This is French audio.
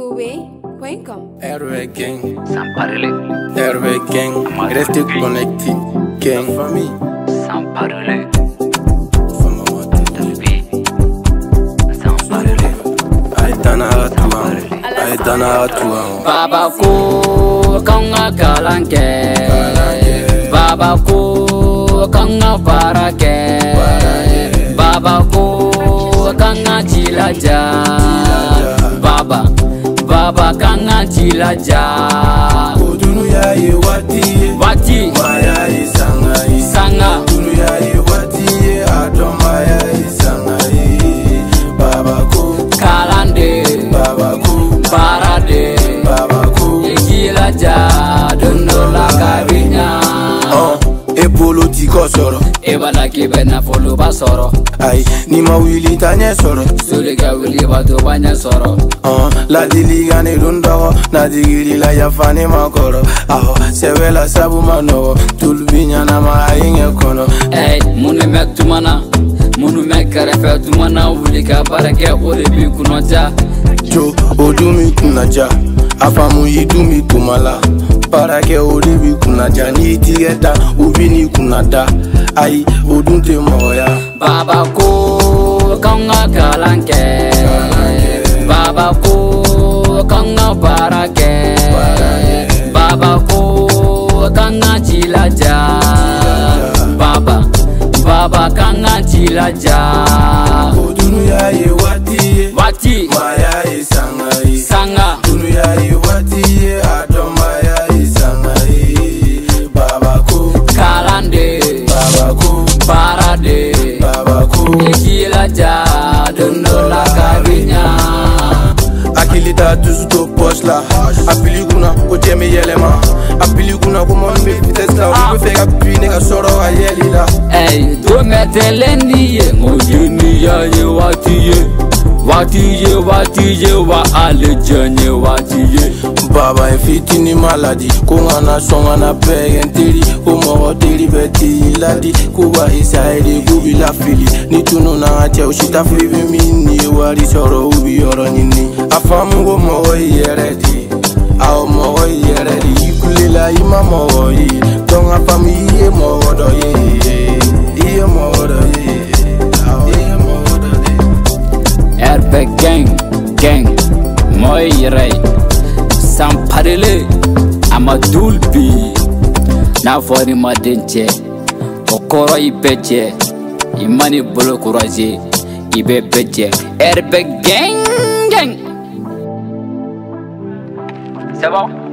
Arowe.com. Arowe Gang, Sans parler, Arowe Gang, restez connectés. Gang, famille, sans parler, femme à depuis, sans parler, Aitana Atua, Baba ko kanga kalanke, Baba ko kanga barake, Baba ko kanga jilaja, Baba kanga jilaja. Odunu ya ye wati, maya ye sanga, Odunu ya ye wati, adoma ya ye sanga. Baba ko Kalande, Baba ko Parade, Baba ko jilaja, dondola kabinya. Epolo tiko soro, Ebala kibena folo basoro, ay ni ma wili tanye soro. Suliga wili batu banya soro. La diliga ne rundogo, na digiri la yafane makoro. Sewe la sabu manogo, tulbinya na maayinge kono. Hey, munu me tumana, munu me karefe tumana, wuli ka barake orebi kunoja. Jo, odumi kunaja, afamu idumi kumala. Barake orebi kunaja, ni tigeta, ubini kunada. Ay, odunte moya. Baba ko kanga kalanke, Baba ko kanga barake, Baba ko kanga jilaja, Baba kanga jilaja. Odunu ya ye wati, maya ye sanga. Odunu ya ye wati, adoma ya ye sanga. Baba ko Kalande, Baba ko Parade, Baba ko jilaja, dondola kabinya. Akilita tuzuto poche la, apili kuna ojeme yelema, apili kuna kuma me fites la, ube feka pine ka soro a yeli la. Hey, do meteleni ye, mojini ya ye wati ye, wa alejanye wati ye. Baba e fitini maladi, kungana songana pegentiri, umo diri beti ladi, kuba isaidi gubi la fili, ni tunu na ache ushita fibi mini, wari soro ubi yoro nini, afamu go mo yeredi, ao mo yeredi, ikulila ima mo yi, don afamu iye mo do iye mo do iye mo do Airback gang, moi ray. Sans parler, amadulbi. Na fori madenche, okoro ibeche, imani bolo courage, ibe beche. Airback gang. c'est bon?